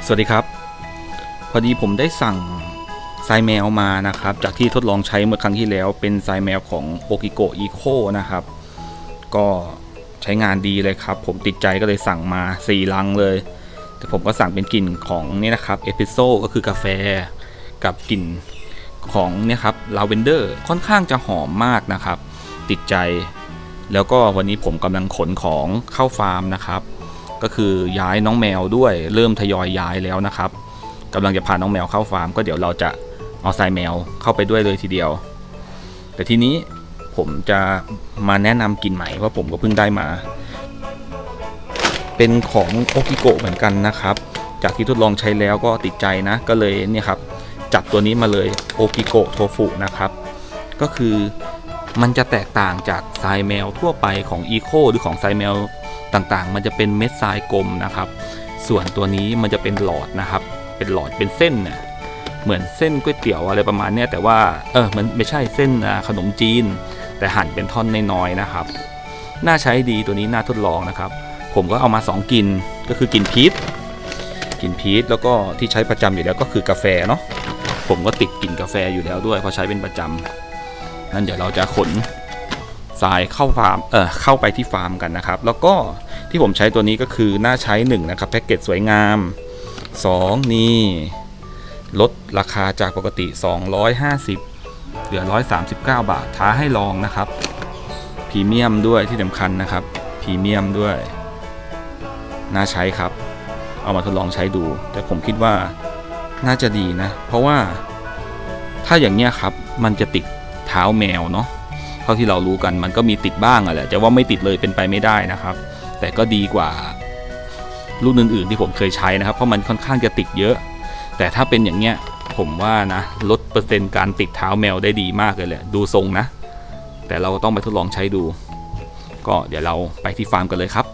สวัสดีครับพอดีผมได้สั่งทรายแมวมานะครับจากที่ทดลองใช้เมื่อครั้งที่แล้วเป็นทรายแมวของโอกิโกอีโคนะครับก็ใช้งานดีเลยครับผมติดใจก็เลยสั่งมา4 ลังเลยแต่ผมก็สั่งเป็นกลิ่นของนี่นะครับเอสเปรสโซ่ก็คือกาแฟกับกลิ่นของเนี่ยครับลาเวนเดอร์ค่อนข้างจะหอมมากนะครับติดใจแล้วก็วันนี้ผมกำลังขนของเข้าฟาร์มนะครับก็คือย้ายน้องแมวด้วยเริ่มทยอยย้ายแล้วนะครับกำลังจะพาน้องแมวเข้าฟาร์มก็เดี๋ยวเราจะเอาทรายแมวเข้าไปด้วยเลยทีเดียวแต่ทีนี้ผมจะมาแนะนำกลิ่นใหม่เพราะผมก็เพิ่งได้มาเป็นของโอกิโกะเหมือนกันนะครับจากที่ทดลองใช้แล้วก็ติดใจนะก็เลยเนี่ยครับจัดตัวนี้มาเลยโอกิโกะโทฟุนะครับก็คือมันจะแตกต่างจากทรายแมวทั่วไปของอีโคหรือของทรายแมวต่างๆมันจะเป็นเม็ดทรายกลมนะครับส่วนตัวนี้มันจะเป็นหลอดนะครับเป็นหลอดเป็นเส้นเนี่ยเหมือนเส้นก๋วยเตี๋ยวอะไรประมาณนี้แต่ว่ามันไม่ใช่เส้นขนมจีนแต่หั่นเป็นท่อนน้อยๆนะครับน่าใช้ดีตัวนี้น่าทดลองนะครับผมก็เอามา2 กลิ่นก็คือกลิ่นพีชแล้วก็ที่ใช้ประจำอยู่แล้วก็คือกาแฟเนาะผมก็ติดกลิ่นกาแฟอยู่แล้วด้วยเพราะใช้เป็นประจำนั่นเดี๋ยวเราจะขนทรายเข้าฟาร์มเข้าไปที่ฟาร์มกันนะครับแล้วก็ที่ผมใช้ตัวนี้ก็คือน่าใช้1นะครับแพ็กเกจสวยงาม2นี่ลดราคาจากปกติ250เหลือ139 บาทท้าให้ลองนะครับพรีเมียมด้วยที่สำคัญนะครับพรีเมียมด้วยน่าใช้ครับเอามาทดลองใช้ดูแต่ผมคิดว่าน่าจะดีนะเพราะว่าถ้าอย่างเนี้ยครับมันจะติดเท้าแมวเนาะเท่าที่เรารู้กันมันก็มีติดบ้างแหละจะว่าไม่ติดเลยเป็นไปไม่ได้นะครับแต่ก็ดีกว่ารุ่นอื่นๆที่ผมเคยใช้นะครับเพราะมันค่อนข้างจะติดเยอะแต่ถ้าเป็นอย่างเนี้ยผมว่านะลดเปอร์เซ็นต์การติดเท้าแมวได้ดีมากเลยแหละดูทรงนะแต่เราต้องไปทดลองใช้ดูก็เดี๋ยวเราไปที่ฟาร์มกันเลยครับ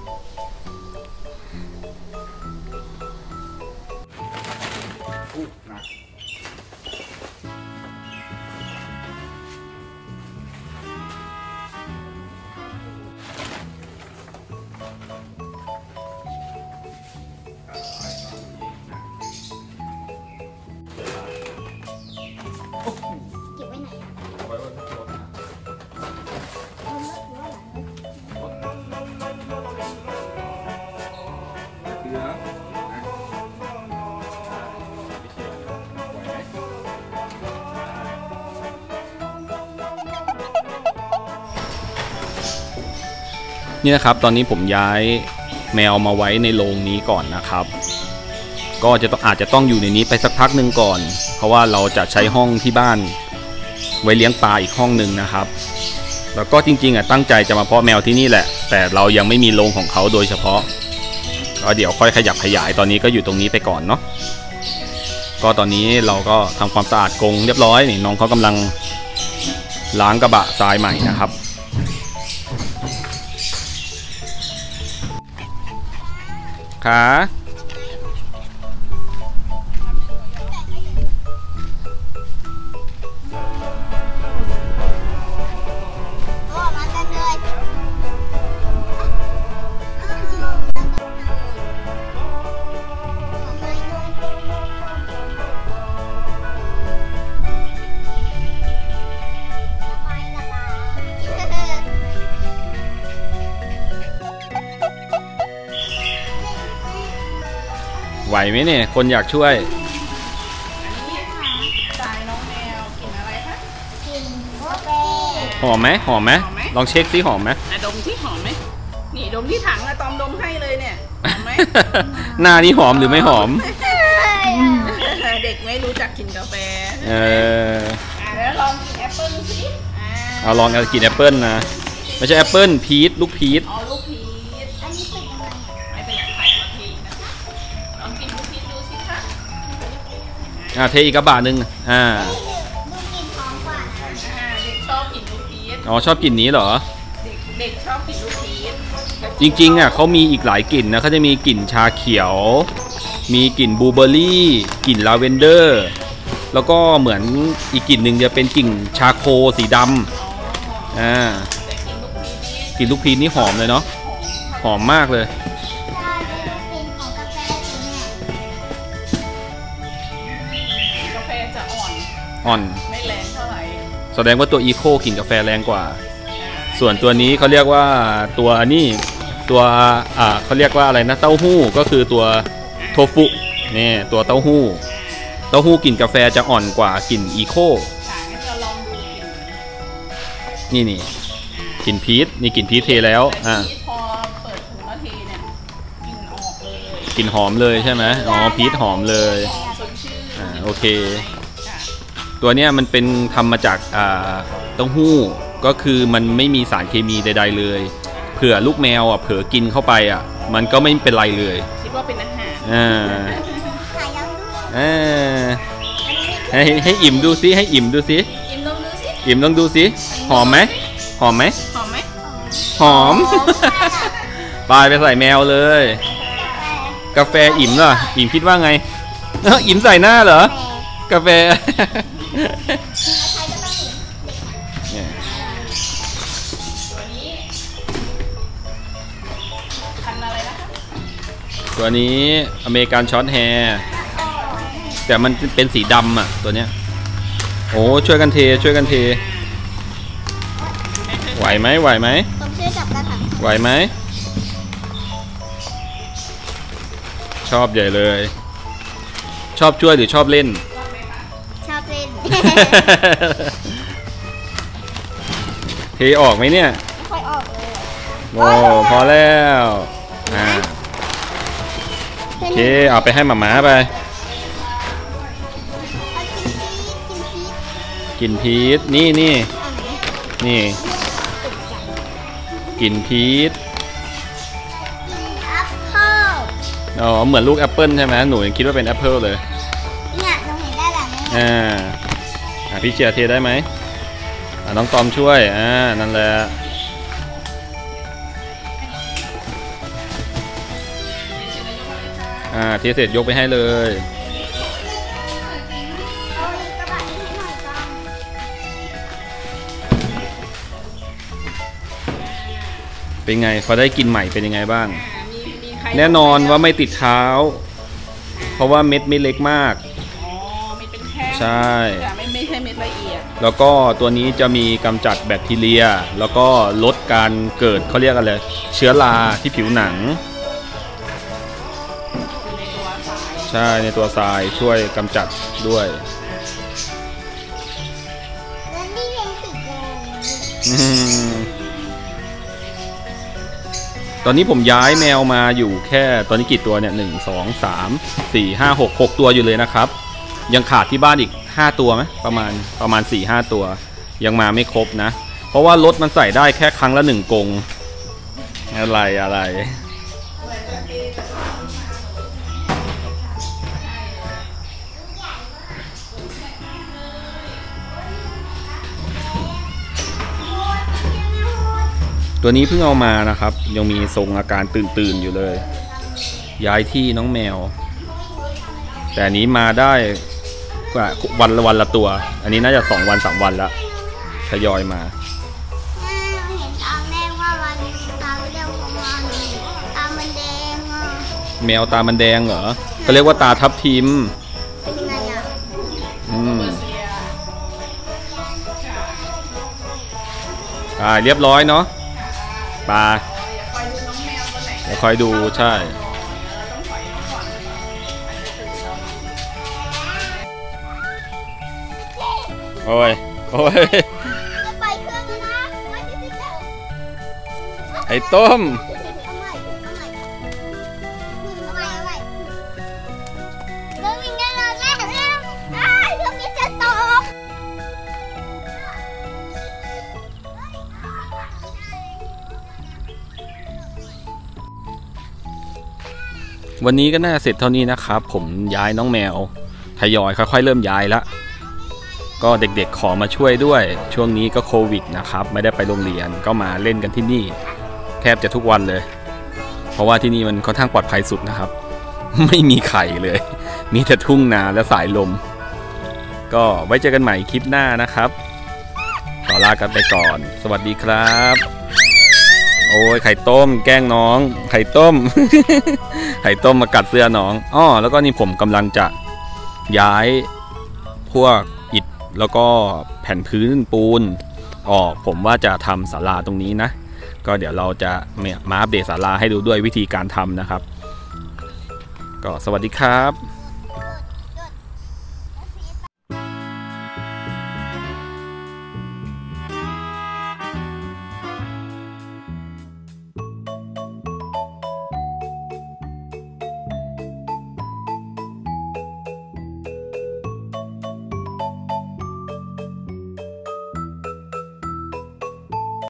นี่นะครับตอนนี้ผมย้ายแมวมาไว้ในโรงนี้ก่อนนะครับก็อาจจะต้องอยู่ในนี้ไปสักพักหนึ่งก่อนเพราะว่าเราจะใช้ห้องที่บ้านไว้เลี้ยงปลาอีกห้องหนึ่งนะครับแล้วก็จริงๆตั้งใจจะมาเพาะแมวที่นี่แหละแต่เรายังไม่มีโรงของเขาโดยเฉพาะก็เดี๋ยวค่อยขยับขยายตอนนี้ก็อยู่ตรงนี้ไปก่อนเนาะก็ตอนนี้เราก็ทำความสะอาดกรงเรียบร้อยนี่น้องเขากำลังล้างกระบะทรายใหม่นะครับขาไหวไหมเนี่ยคนอยากช่วยทรายน้องแมวกลิ่นอะไรคะกลิ่นกาแฟหอมไหมลองเช็คซิหอมไหมดมที่หอมไหมนี่ดมที่ถังอะตอมดมให้เลยเนี่ยหอมไหมหน้านี่หอมหรือไม่หอมเด็กไม่รู้จักกลิ่นกาแฟแล้วลองกินแอปเปิ้ลสิเอาลองกินแอปเปิ้ลนะไม่ใช่แอปเปิ้ลพีชลูกพีชลูกพีชอันนี้เป็นยังไงไม่เป็นอย่างไข่มาทีนะลองกินลูกพีชดูสิคะเทอีกกระบะหนึ่งดูกลิ่นหอมกว่าเด็กชอบกินลูกพีชชอบกลิ่นนี้เหรอเด็กชอบกินลูกพีชจริงๆเขามีอีกหลายกลิ่นนะเขาจะมีกลิ่นชาเขียวมีกลิ่นบลูเบอร์รี่กลิ่นลาเวนเดอร์แล้วก็เหมือนอีกกลิ่นหนึ่งจะเป็นกลิ่นชาโคสีดำกลิ่นลูกพีชนี่หอมเลยเนาะหอมมากเลยอ่อนไม่แรงเท่าไหร่แสดงว่าตัวอีโคกลิ่นกาแฟแรงกว่า ส่วนตัวนี้เขาเรียกว่าตัวนี้ตัวเขาเรียกว่าอะไรนะเต้าหู้ก็คือตัวโทฟุนี่ตัวเต้าหู้กลิ่นกาแฟจะอ่อนกว่ากลิ่นอีโคค่ะงั้นเราลองดูกลิ่นนี่กลิ่นพีชนี่กลิ่นพีชเทแล้วพอเปิดถุงแล้วเทเนี่ยกลิ่นออกเลยกลิ่นหอมเลยใช่ไหมอ๋อพีชหอมเลยหอมสดชื่นโอเคค่ะตัวเนี้ยมันเป็นทำมาจากเต้าหู้ก็คือมันไม่มีสารเคมีใดๆเลยเผื่อลูกแมวเผลอกินเข้าไปมันก็ไม่เป็นไรเลยคิดว่าเป็นอาหารขายยังด้วยให้อิ่มดูซิให้อิ่มดูซิอิ่มลองดูสิอิ่มลองดูซิหอมไหมหอมไหมหอมไหมหอม ไปใส่แมวเลย กาแฟอิ่มเหรออิ่มคิดว่าไงอิ่มใส่หน้าเหรอกาแฟเนี่ยตัวนี้พันธุ์อะไรนะคะตัวนี้อเมริกันช็อตแฮร์แต่มันเป็นสีดำตัวเนี้ยโอ้ช่วยกันเทไหวไหมผมช่วยจับกระถางไหวไหมชอบใหญ่เลย ชอบช่วยหรือชอบเล่นชอบเล่นเทออกไหมเนี่ยไม่ค่อยออกเลยโอ้พอแล้วโอเคเอาไปให้หมาไปกินพีชนี่กินพีชแอปเปิ้ลอ๋อเหมือนลูกแอปเปิลใช่ไหมหนูยังคิดว่าเป็นแอปเปิลเลยเนี่ยเราเห็นได้หลังนี้พี่เชียร์เทได้ไหมน้องตอมช่วยนั่นแหละเทเสร็จยกไปให้เลยเอากระบะนี้ให้หน่อยจ้าเป็นไงพอได้กินใหม่เป็นยังไงบ้างมีใครแน่นอนว่าไม่ติดเท้า เพราะว่าเม็ดไม่เล็กมากอ๋อไม่เป็นแท่งใช่แต่ไม่ใช่เม็ดละเอียดแล้วก็ตัวนี้จะมีกำจัดแบคทีเรีย แล้วก็ลดการเกิดเขาเรียกอะไรเชื้อราที่ผิวหนังอยู่ในตัวสายใช่ในตัวทรายช่วยกำจัดด้วยแล้วนี่ยังติดเลยตอนนี้ผมย้ายแมวมาอยู่แค่ตอนนี้กี่ตัวเนี่ย1 2 3 4 5 6ตัวอยู่เลยนะครับ ยังขาดที่บ้านอีก5ตัวไหมประมาณ 4-5 ตัวยังมาไม่ครบนะ เพราะว่ารถมันใส่ได้แค่ครั้งละ1 กรงอะไรตัวนี้เพิ่งเอามานะครับยังมีทรงอาการตื่นอยู่เลย ย้ายที่น้องแมว แต่อันนี้มาได้กว่าวันละตัว อันนี้น่าจะ2 วัน 3 วันละทยอยมาเห็นตอนแรกว่าวันตาเรียกของเราตามันแดงแมวตามันแดงเหรอเขาเรียกว่าตาทับทิมเป็นไงเรียบร้อยเนาะปลาอย่าคอยดูน้องแมวตัวไหนเดี๋ยวคอยดูใช่เราต้องปล่อยเขาก่อนอาจจะตื่นเราโอ้ยจะไปเครื่องแล้วนะไม่ได้ติดแล้วไอ้ต้มเอาใหม่เรื่องยังไงล่ะแม่เรื่องเรื่องนี้จะตกวันนี้ก็น่าจะเสร็จเท่านี้นะครับผมย้ายน้องแมวทยอยค่อยๆเริ่มย้ายละก็เด็กๆขอมาช่วยด้วยช่วงนี้ก็โควิดนะครับไม่ได้ไปโรงเรียนก็มาเล่นกันที่นี่แทบจะทุกวันเลย เพราะว่าที่นี่มันค่อนข้างปลอดภัยสุดนะครับ ไม่มีไข่เลย มีแต่ทุ่งนาและสายลมก็ไว้เจอกันใหม่คลิปหน้านะครับขอลากันไปก่อน สวัสดีครับโอ้ยไข่ต้มแกล้งน้องไข่ต้ม ไข่ต้มมากัดเสื้อน้องแล้วก็นี่ผมกำลังจะย้ายพวกอิฐแล้วก็แผ่นพื้นปูนออกผมว่าจะทำศาลาตรงนี้นะก็เดี๋ยวเราจะมาอัปเดตศาลาให้ดูด้วยวิธีการทำนะครับก็สวัสดีครับ